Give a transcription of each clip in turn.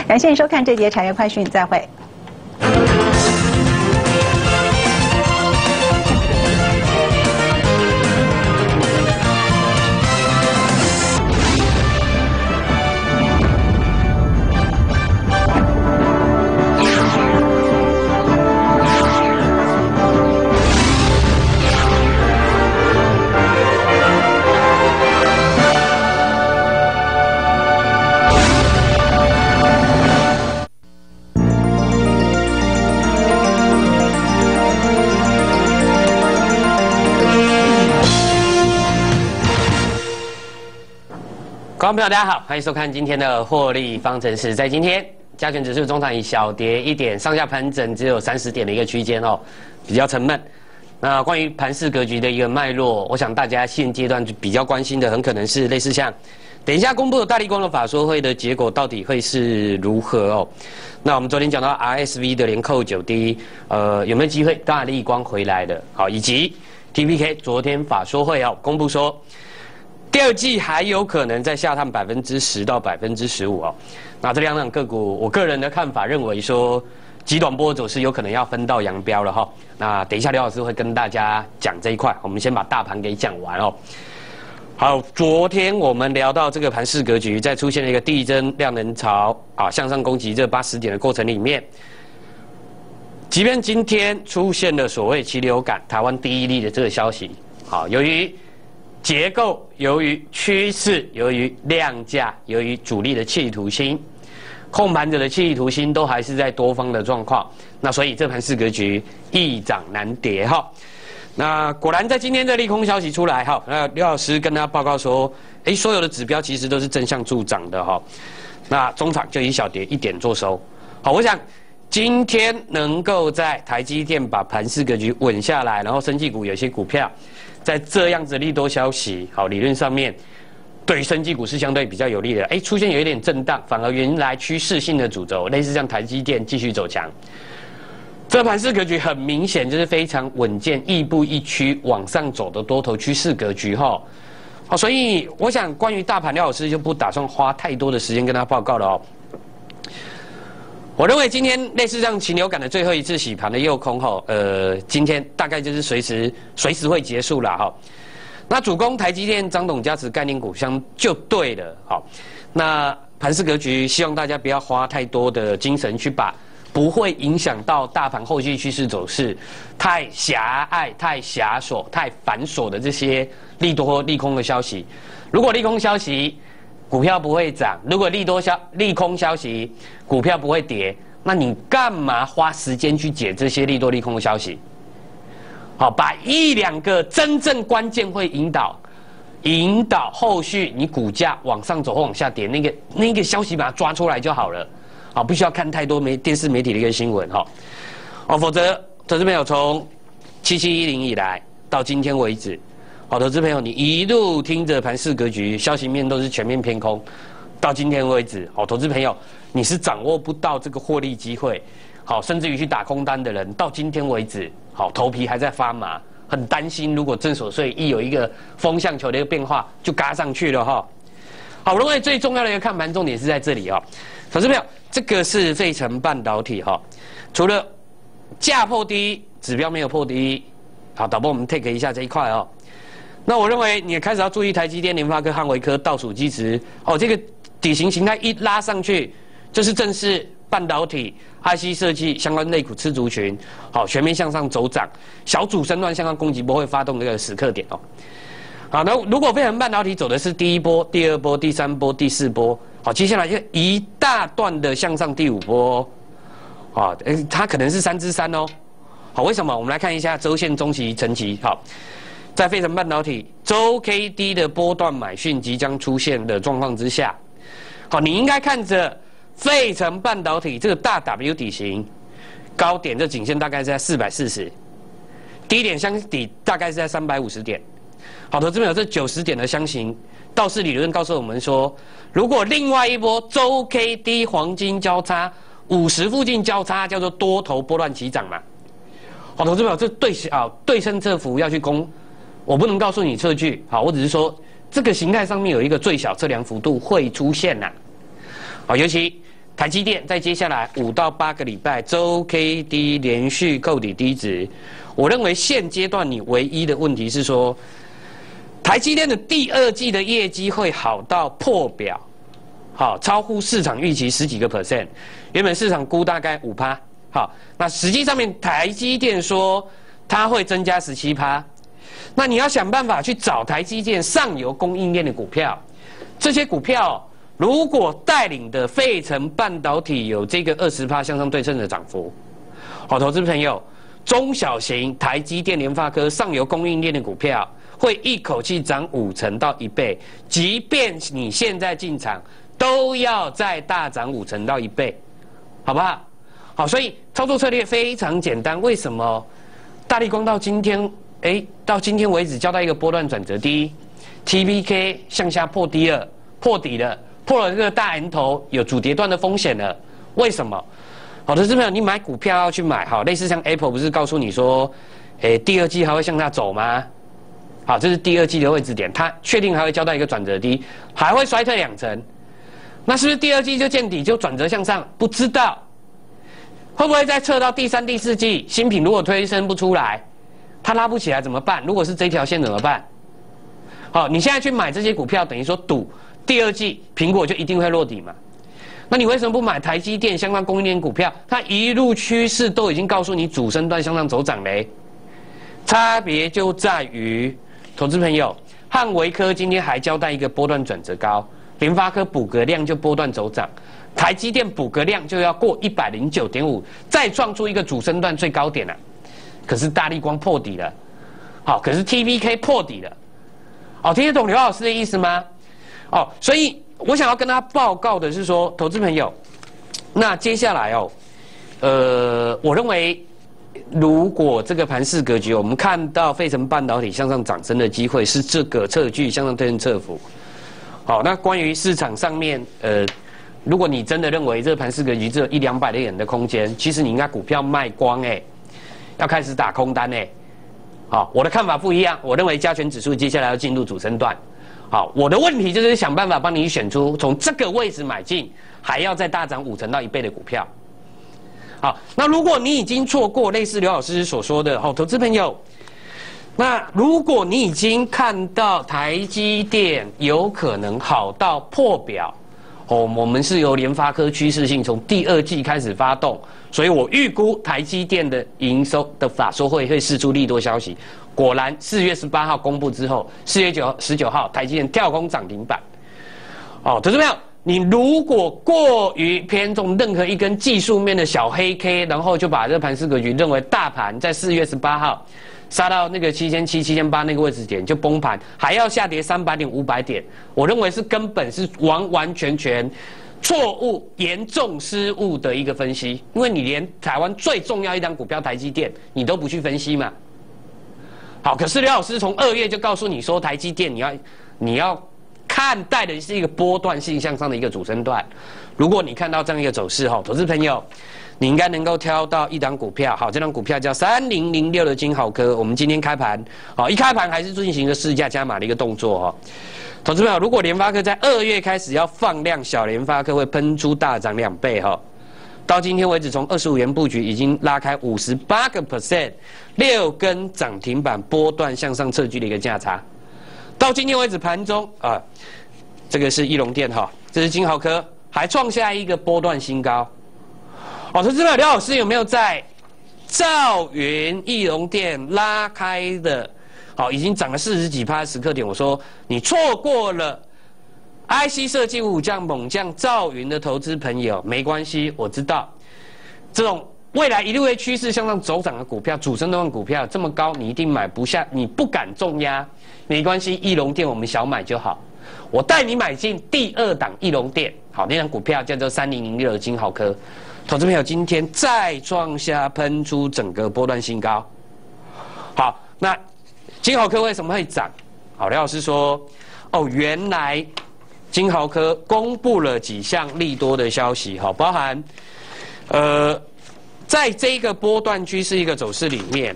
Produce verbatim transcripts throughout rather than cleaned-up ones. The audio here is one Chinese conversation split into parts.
感谢你收看这节产业快讯，再会。 观众朋友，大家好，欢迎收看今天的获利方程式。在今天，加权指数中场以小跌一点，上下盘整只有三十点的一个区间哦，比较沉闷。那关于盘势格局的一个脉络，我想大家现阶段比较关心的，很可能是类似像等一下公布的大立光的法说会的结果到底会是如何哦。那我们昨天讲到 R S V 的连扣九 D， 呃，有没有机会大立光回来的？好，以及 T P K 昨天法说会哦公布说，第二季还有可能再下探百分之十到百分之十五哦。那这两档个股，我个人的看法认为说，极短波走势有可能要分道扬镳了哈。那等一下刘老师会跟大家讲这一块，我们先把大盘给讲完哦。好，昨天我们聊到这个盘势格局，在出现了一个递增量能潮啊向上攻击这八十点的过程里面，即便今天出现了所谓禽流感台湾第一例的这个消息，好，由于结构，由于趋势，由于量价，由于主力的企图心，控盘者的企图心都还是在多方的状况，那所以这盘势格局易涨难跌哈。那果然在今天的利空消息出来哈，那刘老师跟大家报告说，哎，所有的指标其实都是正向助涨的哈。那中场就以小跌一点做收。好，我想今天能够在台积电把盘势格局稳下来，然后生技股有些股票在这样子利多消息，好，理论上面对于生技股是相对比较有利的。哎，出现有一点震荡，反而原来趋势性的主轴，类似像台积电继续走强，这盘势格局很明显就是非常稳健，亦步亦趋往上走的多头趋势格局哈。好，所以我想关于大盘，廖老师就不打算花太多的时间跟他报告了哦。我认为今天类似像禽流感的最后一次洗盘的诱空后，呃，今天大概就是随时随时会结束了哈。那主攻台积电、张董加持概念股相就对了，好。那盘势格局，希望大家不要花太多的精神去把不会影响到大盘后续趋势走势、太狭隘、太狭琐、太繁琐的这些利多利空的消息。如果利空消息，股票不会涨，如果利多消利空消息，股票不会跌，那你干嘛花时间去解这些利多利空的消息？好，把一两个真正关键会引导、引导后续你股价往上走或往下跌那个那个消息，把它抓出来就好了。好，不需要看太多媒电视媒体的一个新闻哈。哦，否则投资朋友从七七一零以来到今天为止。好，投资朋友，你一路听着盘势格局，消息面都是全面偏空，到今天为止，好，投资朋友，你是掌握不到这个获利机会，好，甚至于去打空单的人，到今天为止，好，头皮还在发麻，很担心，如果正所税一有一个风向球的一个变化，就嘎上去了哈。好，我认为最重要的一个看盘重点是在这里哈，投资朋友，这个是费城半导体哈，除了价破低，指标没有破低，好，导播我们 take 一下这一块哦。那我认为你也开始要注意台积电、联发科、汉微科倒数计值哦，这个底型形态一拉上去，就是正式半导体、I C 设计相关类股吃族群，好，全面向上走涨，小主升段向上攻击波会发动这个时刻点哦。好，那如果费城半导体走的是第一波、第二波、第三波、第四波，好，接下来就一大段的向上第五波哦，啊，它可能是三之三哦。好，为什么？我们来看一下周线、中期、晨期，好。在费城半导体周 K D 的波段买讯即将出现的状况之下，好，你应该看着费城半导体这个大 W 底型，高点这颈线大概是在四百四十，低点箱底大概是在三百五十点。好，投资朋友，这九十点的箱型，道氏理论告诉我们说，如果另外一波周 K D 黄金交叉五十附近交叉，叫做多头波段起涨嘛。好，投资朋友，这对啊对称测幅要去攻。我不能告诉你测距，好，我只是说这个形态上面有一个最小测量幅度会出现呐、啊，好，尤其台积电在接下来五到八个礼拜周 K D 连续扣底低值，我认为现阶段你唯一的问题是说，台积电的第二季的业绩会好到破表，好超乎市场预期十几个 percent， 原本市场估大概五趴，好，那实际上面台积电说它会增加十七趴，那你要想办法去找台积电上游供应链的股票，这些股票。如果带领的费城半导体有这个二十趴向上对称的涨幅，好，投资朋友，中小型台积电、联发科上游供应链的股票会一口气涨五成到一倍，即便你现在进场，都要再大涨五成到一倍，好不好？好，所以操作策略非常简单。为什么大立光到今天，哎，到今天为止交代一个波段转折，第一 ，T B K 向下破低了，破底了。破了这个大 N 头，有主跌段的风险了。为什么？好的，投资朋友，你买股票要去买好，类似像 Apple 不是告诉你说，诶，第二季还会向下走吗？好，这是第二季的位置点，它确定还会交代一个转折低，还会衰退两成。那是不是第二季就见底就转折向上？不知道，会不会再测到第三、第四季新品如果推升不出来，它拉不起来怎么办？如果是这条线怎么办？好，你现在去买这些股票，等于说赌。第二季苹果就一定会落底嘛？那你为什么不买台积电相关供应链股票？它一路趋势都已经告诉你主升段向上走涨嘞。差别就在于，投资朋友，汉微科今天还交代一个波段转折高，联发科补个量就波段走涨，台积电补个量就要过一百零九点五，再创出一个主升段最高点了、啊。可是大立光破底了，好，可是 T V K 破底了，哦，听得懂刘老师的意思吗？哦，所以我想要跟他报告的是说，投资朋友，那接下来哦，呃，我认为如果这个盘势格局，我们看到费城半导体向上涨升的机会是这个测距向上对称测幅。好，那关于市场上面，呃，如果你真的认为这个盘势格局只有一两百点的空间，其实你应该股票卖光哎，要开始打空单哎。好，我的看法不一样，我认为加权指数接下来要进入主升段。好，我的问题就是想办法帮你选出从这个位置买进，还要再大涨五成到一倍的股票。好，那如果你已经错过类似刘老师所说的，好，投资朋友，那如果你已经看到台积电有可能好到破表，哦，我们是由联发科趋势性从第二季开始发动，所以我预估台积电的营收的法说会会释出利多消息。果然，四月十八号公布之后，四月九十九号台积电跳空涨停板。哦，投资朋友，你如果过于偏重任何一根技术面的小黑 K， 然后就把这盘势格局认为大盘在四月十八号杀到那个七千七、七千八那个位置点就崩盘，还要下跌三百点、五百点，我认为是根本是完完全全错误、严重失误的一个分析，因为你连台湾最重要一档股票台积电你都不去分析嘛。好，可是刘老师从二月就告诉你说，台积电你要你要看待的是一个波段性向上的一个主升段。如果你看到这样一个走势，哈，投资朋友，你应该能够挑到一档股票。好，这档股票叫三零零六的金豪科。我们今天开盘，好，一开盘还是进行了市价加码的一个动作，哈。投资朋友，如果联发科在二月开始要放量，小联发科会喷出大涨两倍，哈。到今天为止，从二十五元布局已经拉开五十八个 percent， 六根涨停板波段向上测距的一个价差。到今天为止，盘中啊，这个是义隆电哈，这是金豪科，还创下一个波段新高。哦，投资者刘老师有没有在兆云、义隆电拉开的，好，已经涨了四十几趴的时刻点？我说你错过了。I C 设计五降猛降兆云的投资朋友，没关系，我知道，这种未来一路会趋势向上走涨的股票，主升段股票这么高，你一定买不下，你不敢重压，没关系，义隆电我们小买就好，我带你买进第二档义隆电，好，那张股票叫做三零零六的金豪科，投资朋友今天再创下喷出整个波段新高，好，那金豪科为什么会涨？好，刘老师说，哦，原来。金豪科公布了几项利多的消息，好，包含，呃，在这个波段趋势一个走势里面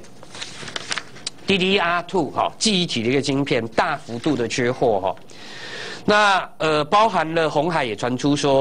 ，D D R 二 哈记忆体的一个晶片大幅度的缺货哈，那呃包含了鸿海也传出说，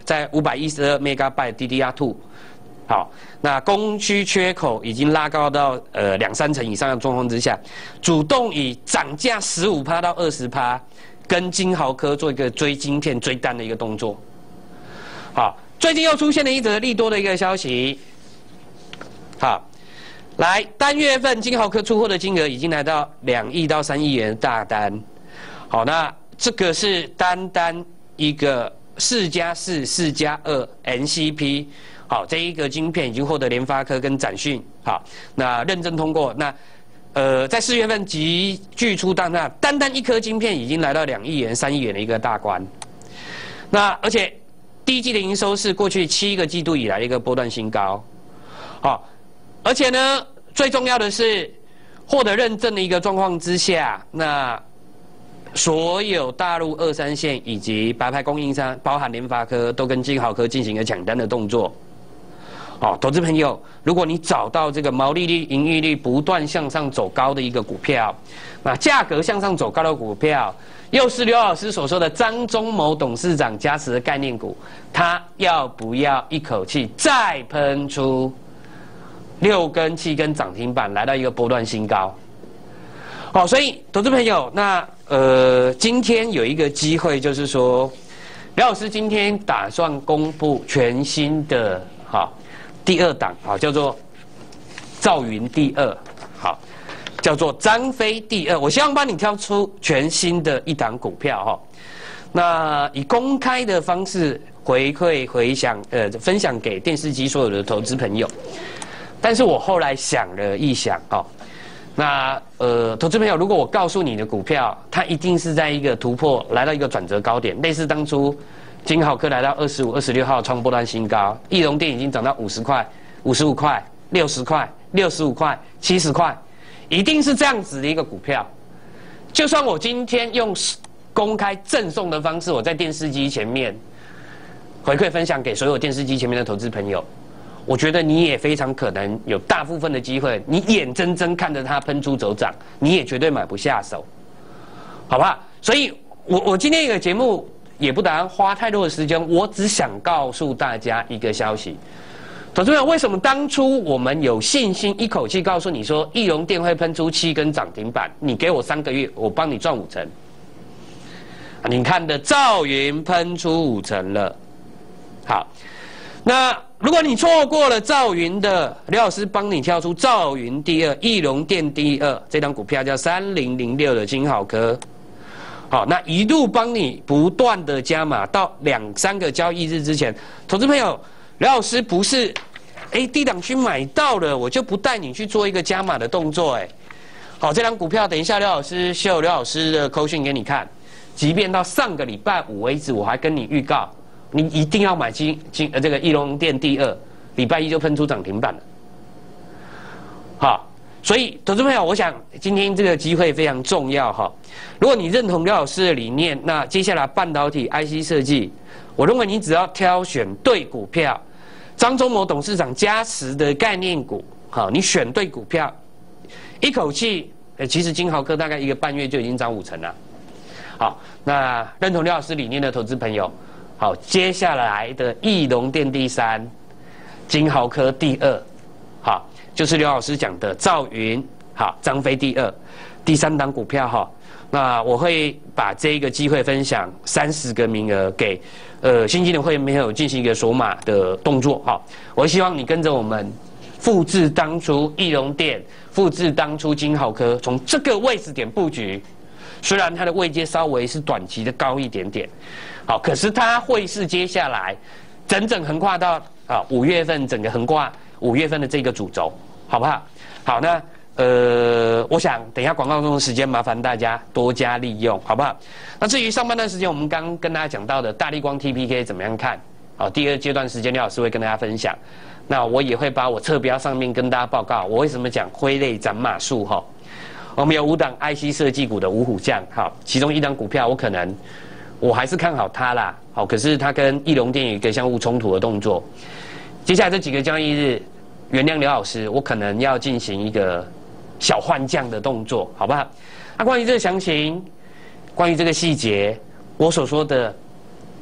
在五百一十二 megabyte D D R 二， 好，那供需缺口已经拉高到呃两三成以上的状况之下，主动以涨价十五趴到二十趴，跟金豪科做一个追晶片追单的一个动作。好，最近又出现了一则利多的一个消息。好，来单月份金豪科出货的金额已经来到两亿到三亿元大单。好，那这个是单单一个四加四、四加二 N C P， 好，这一个晶片已经获得联发科跟展讯好，那认证通过。那呃，在四月份急剧出单，那单单一颗晶片已经来到两亿元、三亿元的一个大关。那而且第一季的营收是过去七个季度以来的一个波段新高。好，而且呢，最重要的是获得认证的一个状况之下，那所有大陆二三线以及白牌供应商，包含联发科，都跟金豪科进行了抢单的动作。好，投资朋友，如果你找到这个毛利率、盈利率不断向上走高的一个股票，那价格向上走高的股票，又是刘老师所说的张忠谋董事长加持的概念股，他要不要一口气再喷出六根、七根涨停板，来到一个波段新高？好，所以投资朋友，那呃，今天有一个机会，就是说，刘老师今天打算公布全新的好第二档，好叫做兆云第二，好叫做张飞第二。我希望帮你挑出全新的一档股票哈，那以公开的方式回馈回想呃分享给电视机所有的投资朋友。但是我后来想了一想哦。那呃，投资朋友，如果我告诉你的股票，它一定是在一个突破，来到一个转折高点，类似当初金豪科来到二十五、二十六号创波段新高，义隆电已经涨到五十块、五十五块、六十块、六十五块、七十块，一定是这样子的一个股票。就算我今天用公开赠送的方式，我在电视机前面回馈分享给所有电视机前面的投资朋友。我觉得你也非常可能有大部分的机会，你眼睁睁看着它喷出走涨，你也绝对买不下手，好不好？所以我我今天一个节目也不打算花太多的时间，我只想告诉大家一个消息。投资者，为什么当初我们有信心一口气告诉你说义隆电会喷出七根涨停板，你给我三个月，我帮你赚五成。你看的兆云喷出五成了，好，那如果你错过了兆云的，刘老师帮你挑出兆云第二、义隆电第二，这张股票叫三零零六的金豪科。好，那一路帮你不断的加码到两三个交易日之前，投资朋友，刘老师不是，哎，低档区买到了，我就不带你去做一个加码的动作，哎，好，这张股票等一下刘老师秀刘老师的扣讯给你看，即便到上个礼拜五为止，我还跟你预告。你一定要买金金呃这个义隆电第二，礼拜一就喷出涨停板了。好，所以投资朋友，我想今天这个机会非常重要哈。如果你认同刘老师的理念，那接下来半导体 I C 设计，我认为你只要挑选对股票，张忠谋董事长加持的概念股，好，你选对股票，一口气，呃，其实金豪科大概一个半月就已经涨五成了。好，那认同刘老师理念的投资朋友。好，接下来的义隆电第三，金豪科第二，好，就是刘老师讲的兆云，好，张飞第二，第三档股票哈，那我会把这个机会分享三十个名额给呃新进的会员朋友进行一个锁码的动作哈，我希望你跟着我们复制当初义隆电，复制当初金豪科，从这个位置点布局。虽然它的位阶稍微是短期的高一点点，好，可是它会是接下来整整横跨到啊五月份，整个横跨五月份的这个主轴，好不好？好，那呃，我想等一下广告中的时间，麻烦大家多加利用，好不好？那至于上半段时间，我们刚跟大家讲到的大立光 T P K 怎么样看？好，第二阶段时间，廖老师会跟大家分享。那我也会把我侧标上面跟大家报告，我为什么讲挥泪斩马谡哈。我们有五档 I C 设计股的五虎将，好，其中一档股票我可能我还是看好它啦，好，可是它跟义隆电有一个相互冲突的动作。接下来这几个交易日，原谅刘老师，我可能要进行一个小换将的动作，好不好？那关于这个详情，关于这个细节，我所说的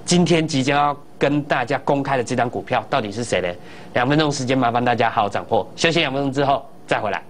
今天即将要跟大家公开的这张股票到底是谁呢？两分钟时间，麻烦大家好好掌握。休息两分钟之后再回来。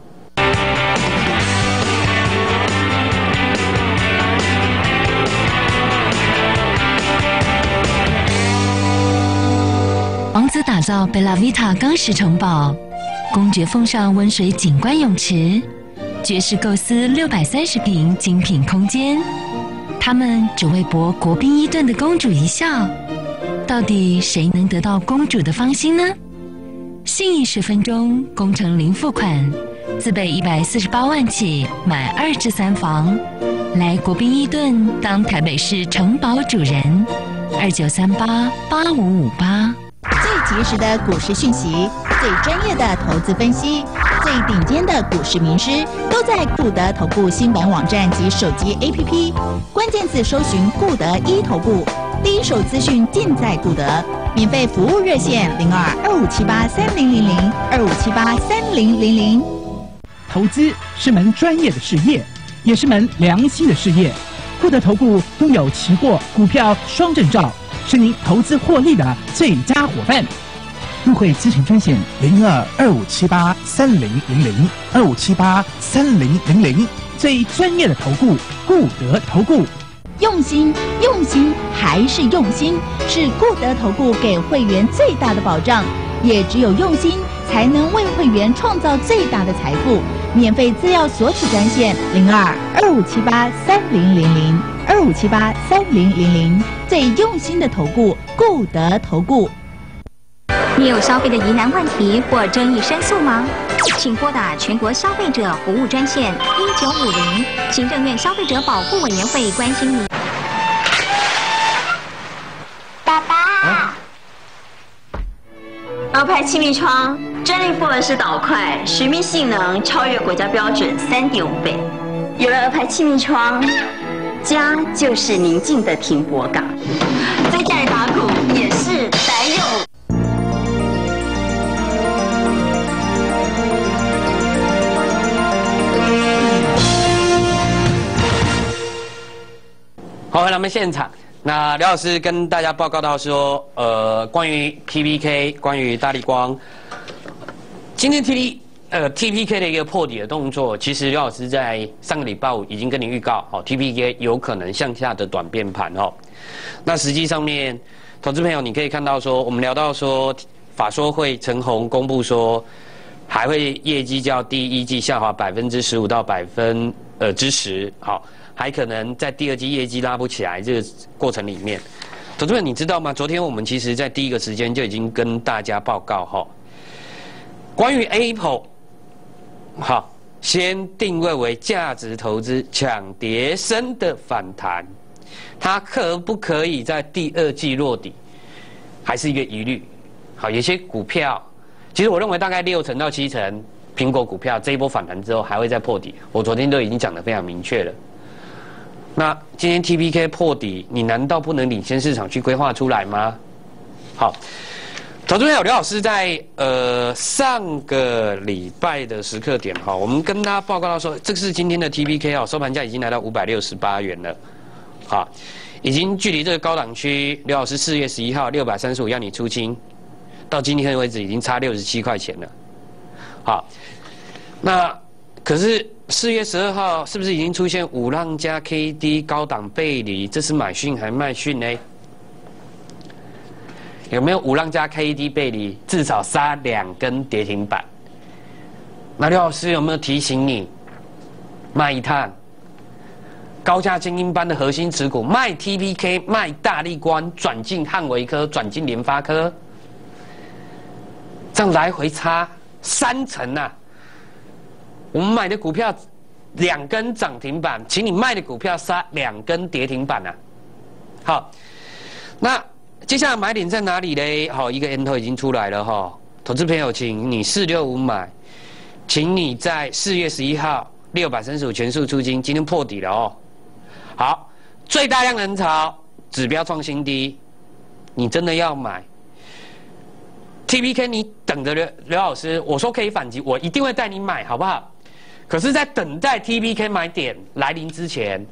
王子打造贝拉维塔钢石城堡，公爵奉上温水景观泳池，爵士构思六百三十平精品空间。他们只为博国宾伊顿的公主一笑，到底谁能得到公主的芳心呢？信义十分钟，工程零付款，自备一百四十八万起，买二至三房，来国宾伊顿当台北市城堡主人。二九三八八五五八。 最及时的股市讯息，最专业的投资分析，最顶尖的股市名师都在顾德投顾新闻网站及手机 A P P， 关键字搜寻顾德一投顾，第一手资讯尽在顾德。免费服务热线零二二五七八三零零零二五七八三零零零。 投资是门专业的事业，也是门良心的事业。顾德投顾拥有期货、股票双证照，是您投资获利的最佳伙伴。入会咨询专线零二二五七八三零零零二五七八三零零零，最专业的投顾，顾德投顾。 用心，用心，还是用心，是顾德投顾给会员最大的保障。也只有用心，才能为会员创造最大的财富。免费资料索取专线零二二五七八三零零零二五七八三零零零，最用心的投顾，顾德投顾。 你有消费的疑难问题或争议申诉吗？请拨打全国消费者服务专线一九五零，行政院消费者保护委员会关心你。 爸爸，啊、鹅牌气密窗专利复合式导块，水密性能超越国家标准三点五倍。有了鹅牌气密窗，家就是宁静的停泊港，在家里打鼓也是得有。 好，回来我们现场。那刘老师跟大家报告到说，呃，关于 T P K， 关于大立光，今天 T P 呃 T P K 的一个破底的动作，其实刘老师在上个礼拜五已经跟您预告，哦 ，T P K 有可能向下的短变盘哦。那实际上面，投资朋友你可以看到说，我们聊到说，法说会陈宏公布说，还会业绩较第一季下滑百分之十五到百分呃之十，好。还可能在第二季业绩拉不起来，这个过程里面，投资者你知道吗？昨天我们其实在第一个时间就已经跟大家报告哈，关于 Apple， 好，先定位为价值投资抢跌升的反弹，它可不可以在第二季落底，还是一个疑虑。好，有些股票，其实我认为大概六成到七成苹果股票这一波反弹之后还会再破底，我昨天都已经讲得非常明确了。那今天 T P K 破底，你难道不能领先市场去规划出来吗？好，投资朋友刘老师在呃上个礼拜的时刻点哈，我们跟大家报告到说，这是今天的 T P K 哦，收盘价已经来到五百六十八元了，好，已经距离这个高档区，刘老师四月十一号六百三十五要你出清，到今天为止已经差六十七块钱了，好，那可是。四月十二号是不是已经出现五浪加 K D 高档背离？这是买讯还卖讯呢？有没有五浪加 K D 背离？至少杀两根跌停板。那刘老师有没有提醒你卖一趟？高价精英班的核心持股卖 T P K， 卖大立光，转进汉微科，转进联发科，这样来回差三成啊！我们买的股票两根涨停板，请你卖的股票杀两根跌停板啊！好，那接下来买点在哪里嘞？好，一个 N 头已经出来了哈，投资朋友，请你四六五买，请你在四月十一号六百三十五全数出金，今天破底了哦。好，最大量人潮，指标创新低，你真的要买？ T P K 你等着刘刘老师，我说可以反击，我一定会带你买，好不好？可是，在等待 T P K 买点来临之前，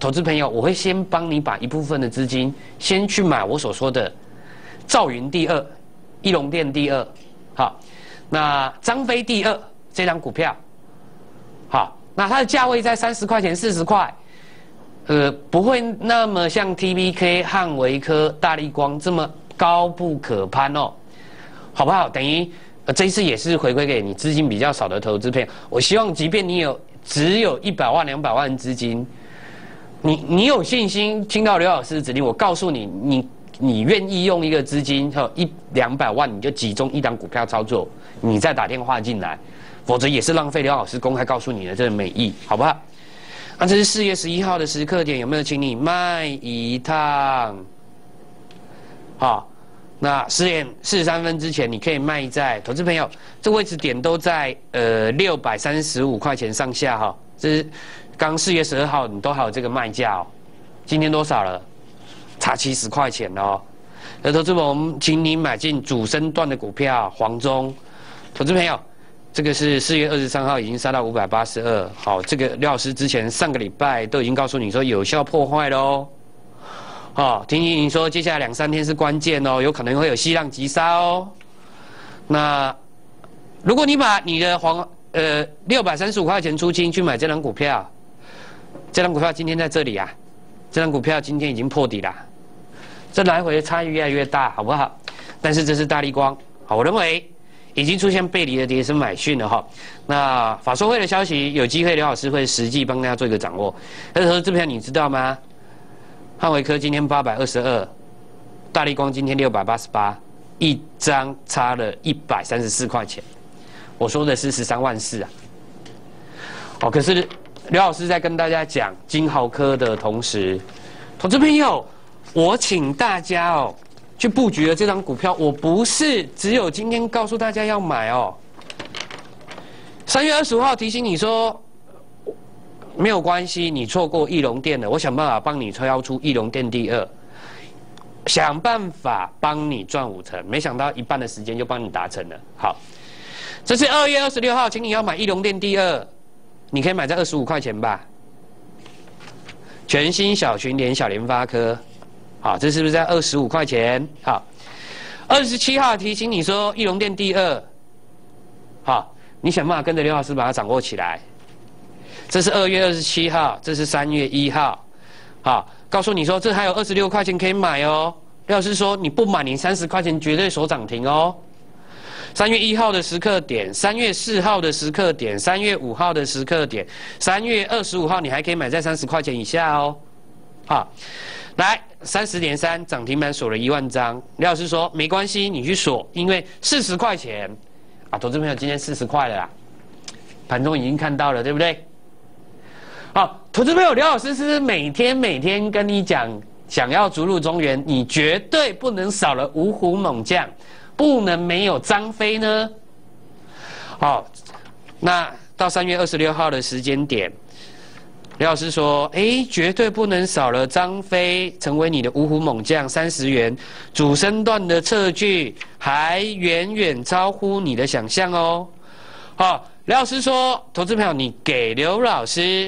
投资朋友，我会先帮你把一部分的资金先去买我所说的兆云第二、义隆电第二，好，那张飞第二这张股票，好，那它的价位在三十块钱、四十块，呃，不会那么像 T V K、汉维科、大立光这么高不可攀哦，好不好？等于呃这一次也是回馈给你资金比较少的投资朋友，我希望即便你有只有一百万、两百万资金。你你有信心听到刘老师的指令？我告诉你，你你愿意用一个资金，哈一两百万，你就集中一档股票操作，你再打电话进来，否则也是浪费刘老师公开告诉你的这个美意，好不好？啊，这是四月十一号的时刻点，有没有请你卖一趟？好，那十点四十三分之前，你可以卖在投资朋友，这位置点都在呃六百三十五块钱上下哈，这是。刚四月十二号，你都还有这个卖价哦。今天多少了？差七十块钱哦。那投资我们请你买进主升段的股票，黄忠。投资朋友，这个是四月二十三号已经杀到五百八十二。好，这个廖老师之前上个礼拜都已经告诉你说有效破坏喽。好，提醒你说接下来两三天是关键哦，有可能会有西浪急杀哦。那如果你把你的黄呃六百三十五块钱出清去买这张股票。这张股票今天在这里啊，这张股票今天已经破底了，这来回的差异越来越大，好不好？但是这是大立光，好，我认为已经出现背离的跌升买讯了哈。那法说会的消息，有机会刘老师会实际帮大家做一个掌握。但是这票你知道吗？汉维科今天八百二十二，大立光今天六百八十八，一张差了一百三十四块钱。我说的是十三万四啊。哦，可是。刘老师在跟大家讲金豪科的同时，投资朋友，我请大家哦去布局了这张股票，我不是只有今天告诉大家要买哦。三月二十五号提醒你说，没有关系，你错过义隆电了，我想办法帮你挑出义隆电第二，想办法帮你赚五成，没想到一半的时间就帮你达成了。好，这是二月二十六号，请你要买义隆电第二。你可以买在二十五块钱吧，全新小群联小联发科，好，这是不是在二十五块钱？好，二十七号提醒你说义隆电第二，好，你想办法跟着刘老师把它掌握起来。这是二月二十七号，这是三月一号，好，告诉你说这还有二十六块钱可以买哦。刘老师说你不买，你三十块钱绝对锁涨停哦。三月一号的时刻点，三月四号的时刻点，三月五号的时刻点，三月二十五号你还可以买在三十块钱以下哦。好，来三十点三涨停板锁了一万张，刘老师说没关系，你去锁，因为四十块钱啊，投资朋友今天四十块了啦，盘中已经看到了，对不对？好，投资朋友，刘老师是每天每天跟你讲，想要逐鹿中原，你绝对不能少了五虎猛将。不能没有张飞呢。好，那到三月二十六号的时间点，刘老师说，哎，绝对不能少了张飞，成为你的五虎猛将，三十元主升段的测距，还远远超乎你的想象哦。好，刘老师说，投资朋友，你给刘老师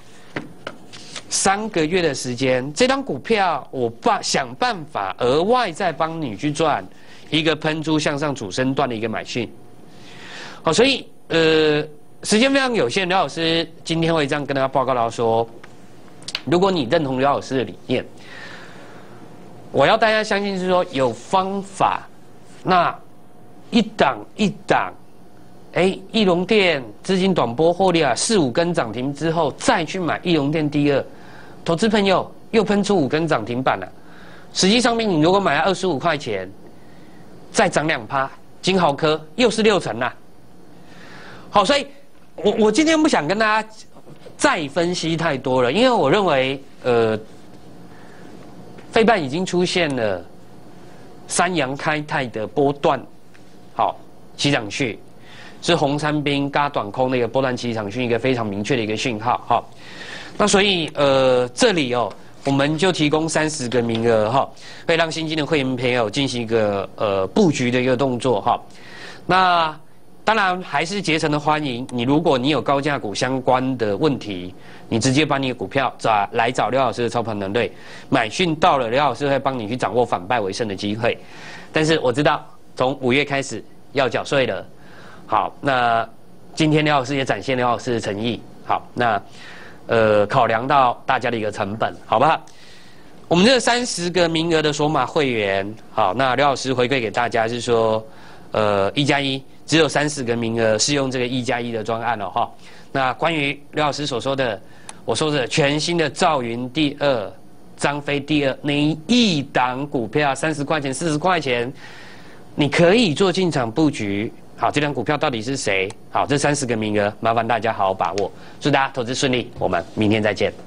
三个月的时间，这张股票我办想办法额外再帮你去赚。一个喷出向上主升段的一个买讯，好，所以呃时间非常有限，刘老师今天会这样跟大家报告到说，如果你认同刘老师的理念，我要大家相信是说有方法，那一档一档，哎，义隆电资金短波获利啊，四五根涨停之后再去买义隆电第二，投资朋友又喷出五根涨停板了，实际上面你如果买了二十五块钱。再涨两趴，金豪科又是六成啦。好，所以我我今天不想跟大家再分析太多了，因为我认为，呃，费半已经出现了三阳开泰的波段，好起涨序，是红三兵嘎短空的一个波段起涨讯，一个非常明确的一个讯号。好，那所以呃这里哦。我们就提供三十个名额哈，会让新进的会员朋友进行一个呃布局的一个动作哈。那当然还是竭诚的欢迎你。如果你有高价股相关的问题，你直接把你的股票找来找廖老师的操盘团队，买讯到了，廖老师会帮你去掌握反败为胜的机会。但是我知道，从五月开始要缴税了。好，那今天廖老师也展现廖老师的诚意。好，那呃考量到大家的一个成本，好不好？我们这三十个名额的索马会员，好，那廖老师回馈给大家是说，呃一加一。只有三十个名额适用这个一加一的专案了哈。那关于刘老师所说的，我说的全新的兆云第二、张飞第二那一档股票，三十块钱、四十块钱，你可以做进场布局。好，这档股票到底是谁？好，这三十个名额，麻烦大家好好把握。祝大家投资顺利，我们明天再见。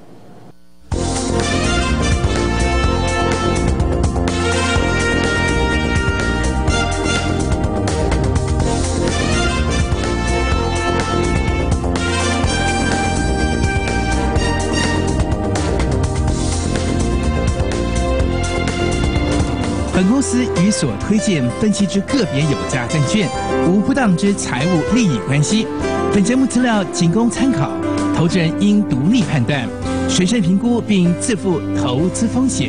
本公司与所推荐分析之个别有价证券无不当之财务利益关系。本节目资料仅供参考，投资人应独立判断、审慎评估并自负投资风险。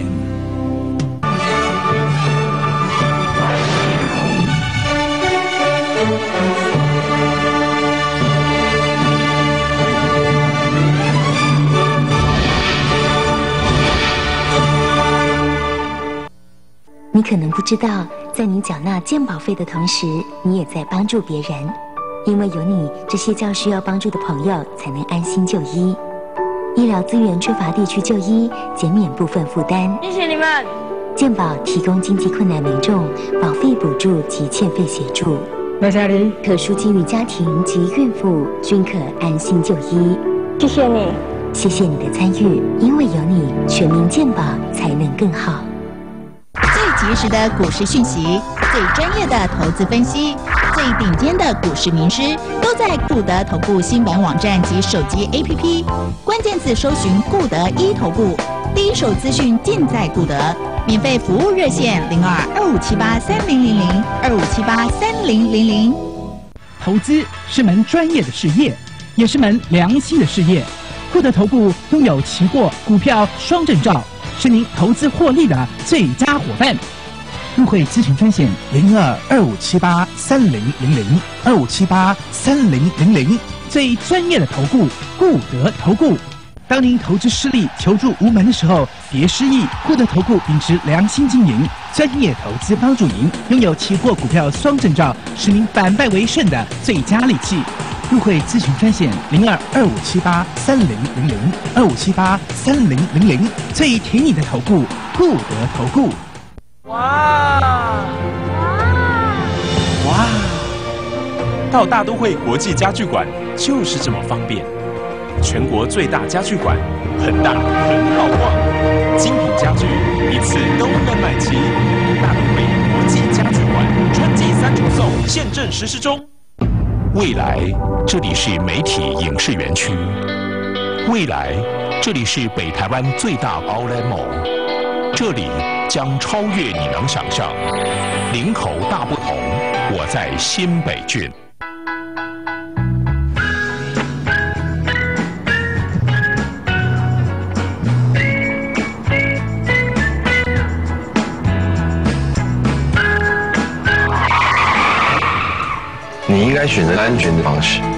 你可能不知道，在你缴纳健保费的同时，你也在帮助别人。因为有你，这些较需要帮助的朋友才能安心就医。医疗资源缺乏地区就医，减免部分负担。 谢谢你们。 健保提供经济困难民众保费补助及欠费协助。 那家里特殊境遇家庭及孕妇均可安心就医。 谢谢你， 谢谢你的参与，因为有你，全民健保才能更好。 最及时的股市讯息，最专业的投资分析，最顶尖的股市名师，都在顾德投顾新闻网站及手机 A P P， 关键字搜寻顾德一投顾，第一手资讯尽在顾德。免费服务热线零二二五七八三零零零二五七八三零零零。 投资是门专业的事业，也是门良心的事业。顾德投顾拥有期货、股票双证照，是您投资获利的最佳伙伴。入会咨询专线零二二五七八三零零零二五七八三零零零，最专业的投顾顾德投顾。当您投资失利、求助无门的时候，别失意。顾德投顾秉持良心经营，专业投资帮助您，拥有期货、股票双证照，使您反败为胜的最佳利器。入会咨询专线零二二五七八三零零零二五七八三零零零，最挺你的投顾顾德投顾。 哇哇！到大都会国际家具馆就是这么方便。全国最大家具馆，很大很好逛，精品家具一次都能买齐。大都会国际家具馆春季三重送现正实施中。 未来，这里是媒体影视园区。未来，这里是北台湾最大 Outlet Mall， 这里将超越你能想象。林口大不同，我在新北郡。 你应该选择安全的方式。